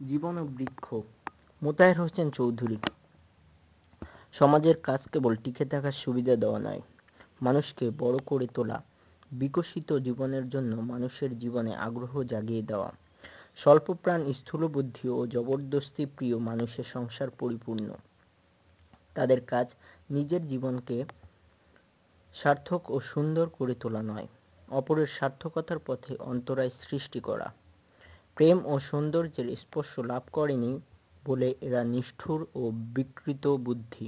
জীবন ও বৃক্ষ। মোতায়ের হোসেন চৌধুরী। সমাজের কাজ কেবল টিকে থাকার সুবিধা দেওয়া নয়, মানুষকে বড় করে তোলা, বিকশিত জীবনের জন্য মানুষের জীবনে আগ্রহ জাগিয়ে দেওয়া। স্বল্পপ্রাণ, স্থূলবুদ্ধি ও জবরদস্তি প্রিয় মানুষের সংসার পরিপূর্ণ। তাদের কাজ নিজের জীবনকে সার্থক ও সুন্দর করে তোলা নয়, অপরের সার্থকতার পথে অন্তরায় সৃষ্টি করা। প্রেম ও সৌন্দর্যের স্পর্শ লাভ করেনি বলে এরা নিষ্ঠুর ও বিকৃত বুদ্ধি।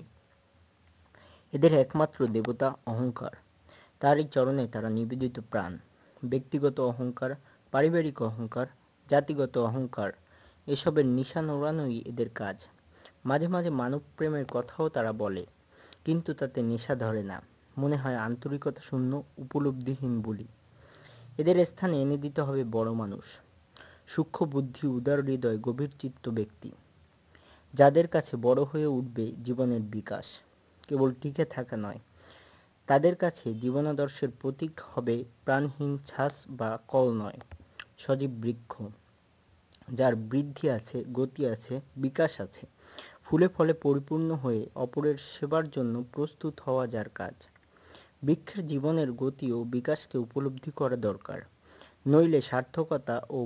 এদের একমাত্র দেবতা অহংকার, তারই চরণে তারা নিবেদিত প্রাণ। ব্যক্তিগত অহংকার, পারিবারিক অহংকার, জাতিগত অহংকার, এসবের নিশান ওড়ানোই এদের কাজ। মাঝে মাঝে মানব প্রেমের কথাও তারা বলে, কিন্তু তাতে নেশা ধরে না, মনে হয় আন্তরিকতা শূন্য, উপলব্ধিহীন বলি। এদের স্থানে এনে দিতে হবে বড় মানুষ, সূক্ষ্ম বুদ্ধি, উদার হৃদয়, গভীর চিত্ত ব্যক্তি, যাদের কাছে বড় হয়ে উঠবে জীবনের বিকাশ, কেবল টিকে থাকা নয়। তাদের কাছে জীবনাদর্শের প্রতীক হবে প্রাণহীন ছাস বা কল নয়, সজীব বৃক্ষ, যার বৃদ্ধি আছে, গতি আছে, বিকাশ আছে, ফুলে ফলে পরিপূর্ণ হয়ে অপরের সেবার জন্য প্রস্তুত হওয়া যার কাজ। বৃক্ষের জীবনের গতি ও বিকাশকে উপলব্ধি করা দরকার, নইলে সার্থকতা ও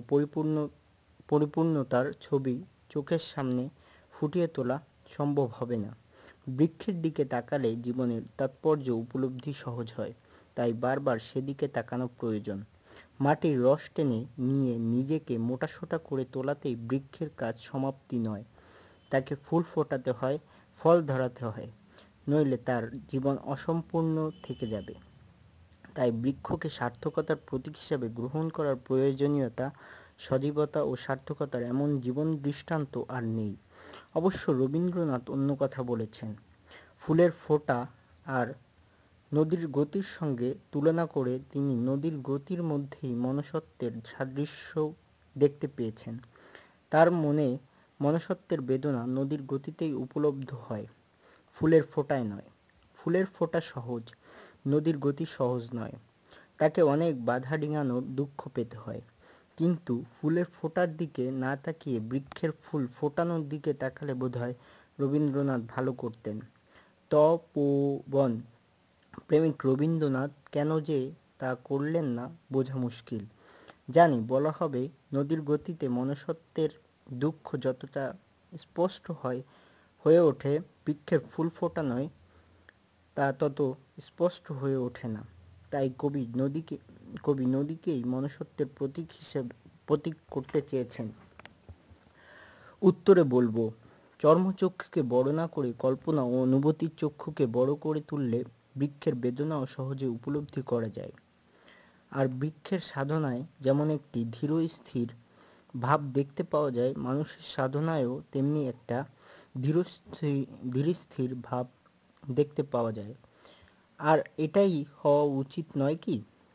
পরিপূর্ণতার ছবি চোখের সামনে ফুটিয়ে তোলা সম্ভব হবে না। বৃক্ষের দিকে তাকালে জীবনের তাৎপর্য উপলব্ধি সহজ হয়, তাই বারবার সেদিকে তাকানো প্রয়োজন। মাটির রস টেনে নিয়ে নিজেকে মোটাসোটা করে তোলাতেই বৃক্ষের কাজ সমাপ্তি নয়, তাকে ফুল ফোটাতে হয়, ফল ধরাতে হয়, নইলে তার জীবন অসম্পূর্ণ থেকে যাবে। তাই বৃক্ষকে সার্থকতার প্রতীক হিসাবে গ্রহণ করার প্রয়োজনীয়তা, সজীবতা ও সার্থকতার এমন জীবন দৃষ্টান্ত আর নেই। অবশ্য রবীন্দ্রনাথ অন্য কথা বলেছেন। ফুলের ফোঁটা আর নদীর গতির সঙ্গে তুলনা করে তিনি নদীর গতির মধ্যেই মনুষ্যত্বের সাদৃশ্য দেখতে পেয়েছেন। তার মনে মনুষ্যত্বের বেদনা নদীর গতিতেই উপলব্ধ হয়, ফুলের ফোঁটায় নয়। ফুলের ফোঁটা সহজ, নদীর গতি সহজ নয়, তাকে অনেক বাধা ডিঙানোর দুঃখ পেতে হয়। কিন্তু ফুলের ফোঁটার দিকে না তাকিয়ে বৃক্ষের ফুল ফোটানোর দিকে তাকালে বোধহয় রবীন্দ্রনাথ ভালো করতেন। তপোবন প্রেমিক রবীন্দ্রনাথ কেন যে তা করলেন না বোঝা মুশকিল। জানি বলা হবে নদীর গতিতে মনুষ্যত্বের দুঃখ যতটা স্পষ্ট হয়ে ওঠে, বৃক্ষের ফুল ফোটানোয় তা তত স্পষ্ট হয়ে ওঠে না। তাই কবি নদীকেই মনুষ্যত্বের প্রতীক করতে চেয়েছেন। উত্তরে বলবো, চর্মচক্ষুকে বড় না করে কল্পনা ও অনুভূতির চক্ষুকে বড় করে তুললে বৃক্ষের বেদনাও সহজে উপলব্ধি করা যায়। আর বৃক্ষের সাধনায় যেমন একটি ধীর স্থির ভাব দেখতে পাওয়া যায়, মানুষের সাধনায়ও তেমনি একটা ধীর স্থির ভাব দেখতে পাওয়া যায়। আর এটাই হওয়া উচিত নয় কি?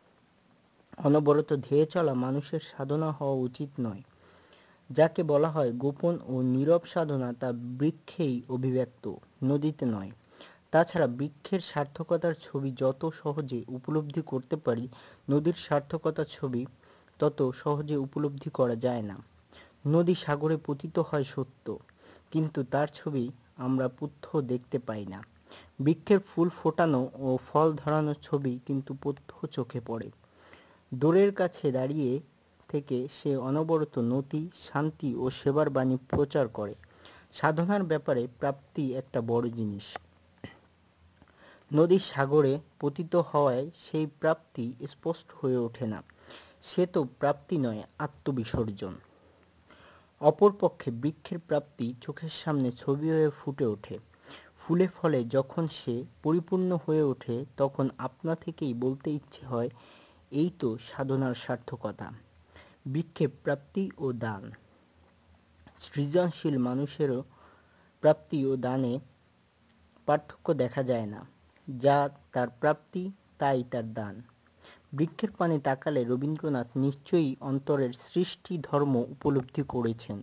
অনবরত ধেয়ে চলা মানুষের সাধনা হওয়া উচিত নয়। যাকে বলা হয় গোপন ও নীরব সাধনা, তা বৃক্ষেই অভিব্যক্ত, নদীতে নয়। তাছাড়া বৃক্ষের সার্থকতার ছবি যত সহজে উপলব্ধি করতে পারি, নদীর সার্থকতার ছবি তত সহজে উপলব্ধি করা যায় না। নদী সাগরে পতিত হয় সত্য, কিন্তু তার ছবি আমরা প্রত্যহ দেখতে পাই না। বৃক্ষের ফুল ফোটানো ও ফল ধরানোর ছবি কিন্তু প্রত্যহ চোখে পড়ে। দোরের কাছে দাঁড়িয়ে থেকে সে অনবরত নতি, শান্তি ও সেবার বাণী প্রচার করে। সাধনার ব্যাপারে প্রাপ্তি একটা বড় জিনিস। নদী সাগরে পতিত হওয়ায় সেই প্রাপ্তি স্পষ্ট হয়ে ওঠে না। সে তো প্রাপ্তি নয়, আত্মবিসর্জন। অপরপক্ষে বৃক্ষের প্রাপ্তি চোখের সামনে ছবি হয়ে ফুটে ওঠে। ফুলে ফলে যখন সে পরিপূর্ণ হয়ে ওঠে, তখন আপনা থেকেই বলতে ইচ্ছে হয়, এই তো সাধনার সার্থকতা। বৃক্ষে প্রাপ্তি ও দান। সৃজনশীল মানুষেরও প্রাপ্তি ও দানে পার্থক্য দেখা যায় না। যা তার প্রাপ্তি, তাই তার দান। বৃক্ষের পানে তাকালে রবীন্দ্রনাথ নিশ্চয়ই অন্তরের সৃষ্টি ধর্ম উপলব্ধি করেছেন।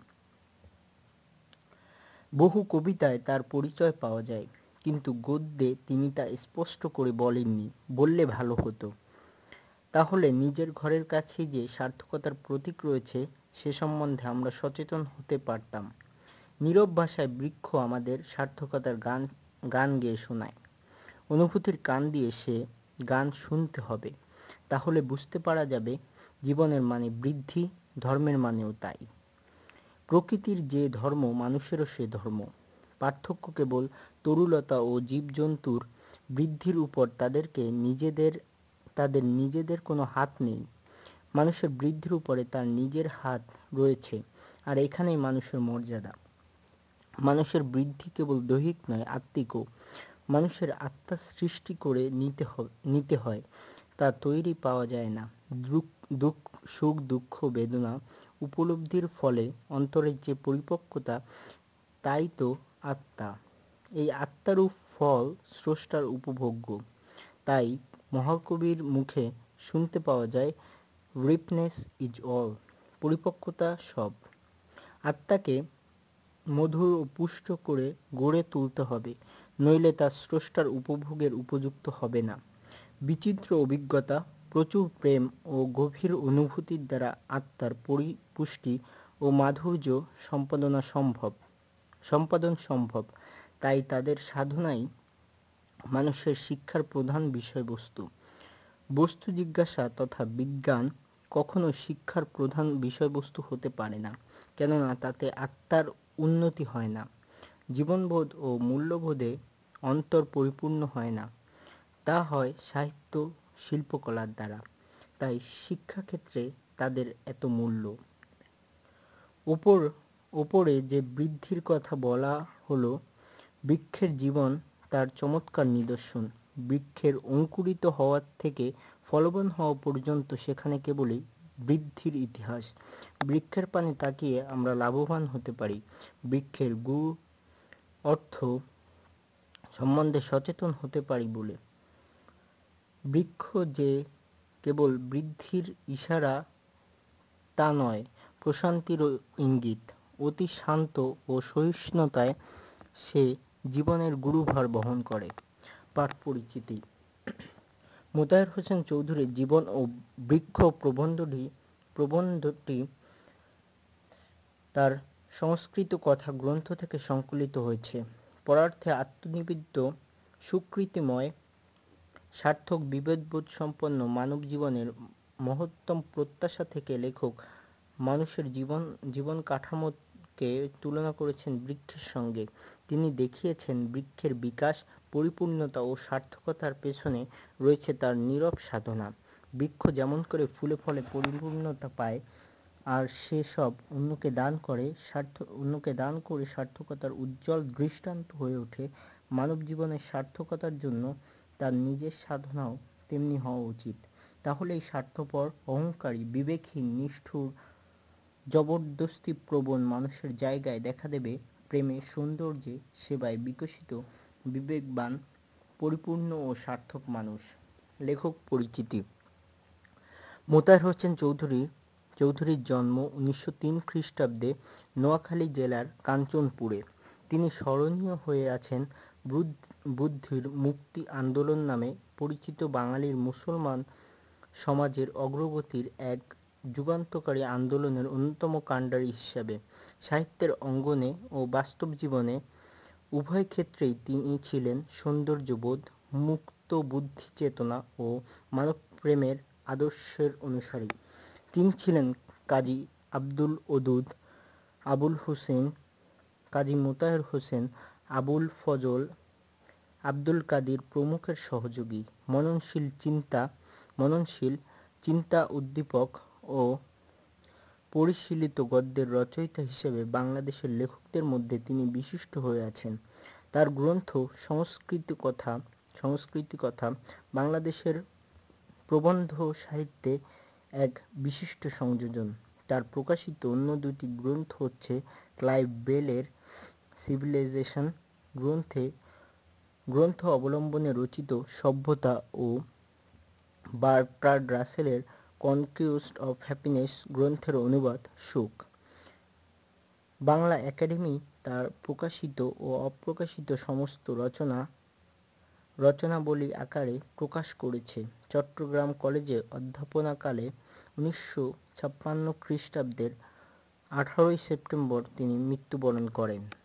বহু কবিতায় তার পরিচয় পাওয়া যায়, কিন্তু গদ্যে তিনি তা স্পষ্ট করে বলেননি, বললে ভালো হতো। তাহলে নিজের ঘরের কাছেই যে সার্থকতার প্রতীক রয়েছে, সে সম্বন্ধে আমরা সচেতন হতে পারতাম। নীরব ভাষায় বৃক্ষ আমাদের সার্থকতার গান গেয়ে শোনায়। অনুভূতির কান দিয়ে সে গান শুনতে হবে, তাহলে বুঝতে পারা যাবে জীবনের মানে বৃদ্ধি, ধর্মের মানেও তাই। প্রকৃতির যে ধর্ম, মানুষেরও সে ধর্ম। পার্থক্য কেবল তরুলতা ও জীবজন্তুর বৃদ্ধির উপর। তাদের নিজেদের কোনো হাত নেই। মানুষের বৃদ্ধির উপরে তার নিজের হাত রয়েছে, আর এখানেই মানুষের মর্যাদা। মানুষের বৃদ্ধি কেবল দৈহিক নয়, আত্মিকও। মানুষের আত্মা সৃষ্টি করে নিতে হয়, তা তৈরি পাওয়া যায় না। সুখ, দুঃখ, বেদনা উপলব্ধির ফলে অন্তরের যে পরিপক্কতা, তাই তো আত্মা। এই আত্মারূপ ফল স্রষ্টার উপভোগ্য। তাই মহাকবির মুখে শুনতে পাওয়া যায়, রিপনেস ইজ অল, পরিপক্কতা সব। আত্মাকে মধুর ও পুষ্ট করে গড়ে তুলতে হবে, নইলে তা স্রষ্টার উপভোগের উপযুক্ত হবে না। বিচিত্র অভিজ্ঞতা, প্রচুর প্রেম ও গভীর অনুভূতির দ্বারা আত্মার পরিপুষ্টি ও মাধুর্য সম্পাদন সম্ভব। তাই তাদের সাধনাই মানুষের শিক্ষার প্রধান বিষয়বস্তু। বস্তু জিজ্ঞাসা তথা বিজ্ঞান কখনো শিক্ষার প্রধান বিষয়বস্তু হতে পারে না, কেননা তাতে আত্মার উন্নতি হয় না। জীবনবোধ ও মূল্যবোধে অন্তর পরিপূর্ণ হয় না, তা হয় সাহিত্য, শিল্পকলার দ্বারা। তাই শিক্ষাক্ষেত্রে তাদের এত মূল্য। ওপরে যে বৃদ্ধির কথা বলা হলো, বৃক্ষের জীবন তার চমৎকার নিদর্শন। বৃক্ষের অঙ্কুরিত হওয়া থেকে ফলবান হওয়া পর্যন্ত সেখানে কেবলই বৃদ্ধির ইতিহাস। বৃক্ষের পানে তাকিয়ে আমরা লাভবান হতে পারি। বৃক্ষের গুণ, অর্থ সম্বন্ধে সচেতন হতে পারি বলে। বৃক্ষ যে কেবল বৃদ্ধির ইশারা তা নয়, প্রশান্তিরও ইঙ্গিত। অতি শান্ত ও সহিষ্ণুতায় সে জীবনের গুরুভার বহন করে। পাঠ পরিচিতি। মোতায়ের হোসেন চৌধুরীর জীবন ও বৃক্ষ প্রবন্ধটি তার সংস্কৃত কথা গ্রন্থ থেকে সংকলিত হয়েছে। পরার্থে আত্মনিবেদ্য, সুকৃতিময়, সার্থক, বিবেকবোধ সম্পন্ন মানব জীবনের মহত্তম প্রত্যাশা থেকে লেখক মানুষের জীবন কাঠামোকে তুলনা করেছেন বৃক্ষের সঙ্গে। তিনি দেখিয়েছেন বৃক্ষের বিকাশ, পরিপূর্ণতা ও সার্থকতার পেছনে রয়েছে তার নীরব সাধনা। বৃক্ষ যেমন করে ফুলে ফলে পরিপূর্ণতা পায়, আর সে সব অন্যকে দান করে সার্থকতার উজ্জ্বল দৃষ্টান্ত হয়ে ওঠে, মানব জীবনের সার্থকতার জন্য তার নিজের সাধনাও তেমনি হওয়া উচিত। তাহলে এই স্বার্থপর, অহংকারী, বিবেকহীন, নিষ্ঠুর, জবরদস্তিপ্রবণ মানুষের জায়গায় দেখা দেবে প্রেমে, সৌন্দর্যে, সেবায় বিকশিত বিবেকবান, পরিপূর্ণ ও সার্থক মানুষ। লেখক পরিচিতি। মোতায়ের হোসেন চৌধুরীর জন্ম 1903 খ্রিস্টাব্দে নোয়াখালী জেলার কাঞ্চনপুরে। তিনি স্মরণীয় হয়ে আছেন বুদ্ধির মুক্তি আন্দোলন নামে পরিচিত বাঙালির মুসলমান সমাজের অগ্রগতির এক যুগান্তকারী আন্দোলনের অন্যতম কাণ্ডারি হিসাবে। সাহিত্যের অঙ্গনে ও বাস্তব জীবনে উভয় ক্ষেত্রেই তিনি ছিলেন সৌন্দর্যবোধ, মুক্ত বুদ্ধি চেতনা ও মানবপ্রেমের আদর্শের অনুসারী। তিনি ছিলেন কাজী আব্দুল ওদুদ, আবুল হোসেন, কাজী মোতায়ের হোসেন, আবুল ফজল, আব্দুল কাদির প্রমুখের সহযোগী। মননশীল চিন্তা উদ্দীপক ও পরিশীলিত গদ্যের রচয়িতা হিসেবে বাংলাদেশের লেখকদের মধ্যে তিনি বিশিষ্ট হয়ে আছেন। তার গ্রন্থ সংস্কৃতি কথা বাংলাদেশের প্রবন্ধ সাহিত্যে এক বিশিষ্ট সংযোজন। তার প্রকাশিত অন্য দুটি গ্রন্থ হচ্ছে ক্লাইভ বেলের সিভিলাইজেশন গ্রন্থ অবলম্বনে রচিত সভ্যতা ও বার্ট্রান্ড রাসেলের কনকুয়েস্ট অফ হ্যাপিনেস গ্রন্থের অনুবাদ সুখ। বাংলা একাডেমি তার প্রকাশিত ও অপ্রকাশিত সমস্ত রচনাবলী আকারে প্রকাশ করেছে। চট্টগ্রাম কলেজে অধ্যাপনাকালে 1956 খ্রিস্টাব্দের 18 সেপ্টেম্বর তিনি মৃত্যুবরণ করেন।